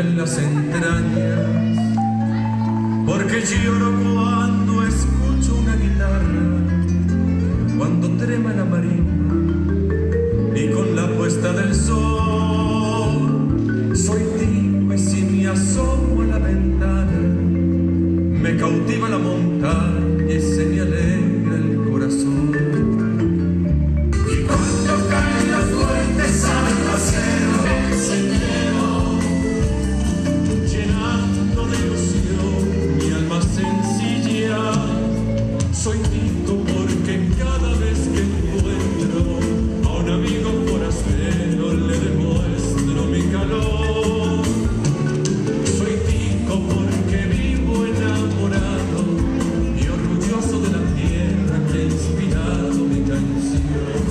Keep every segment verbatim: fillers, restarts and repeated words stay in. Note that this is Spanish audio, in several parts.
en las entrañas, porque lloro cuando escucho una guitarra, cuando trema la marimba y con la puesta del sol. Soy tico y si me asomo a la ventana, me cautiva la montaña y se me alegra el corazón. Y cuando caen las fuertes aguaceros, llenando de ilusión mi alma sencilla, soy tico porque cada vez que encuentro a un amigo forastero le demuestro mi calor. Soy tico porque vivo enamorado y orgulloso de la tierra que ha inspirado mi canción.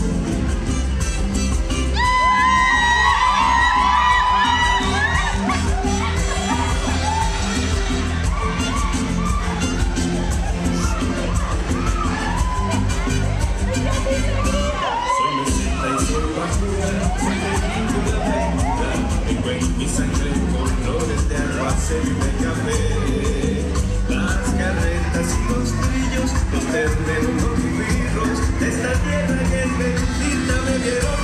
Mi sangre colores de aguacero y de café, las carretas y los trillos, los terneros, los birros, de esta tierra que es bendita me vieron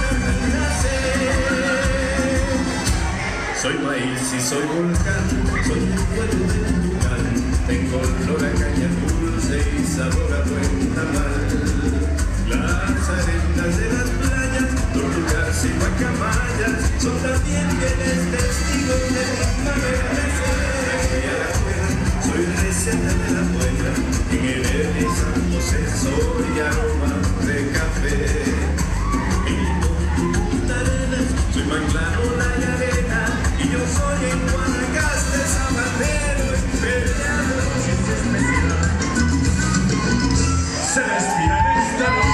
nacer. Soy maíz y soy volcán, soy el fuego del tucán, tengo olor a caña dulce y sabor a buen tamal. Las arenas de las playas, tortugas y guacamayas, son también fieles testigos de mi amanecer. Soy receta de la buena, en el Santo soy aroma de café. Y con Punta Arenas, soy Manglano, la arena, y yo soy en Guanacaste, sabanero, peleado, si es especial. Se respira en esta noche.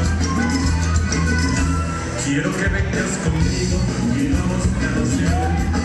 Quiero que vengas conmigo y vamos a la noche.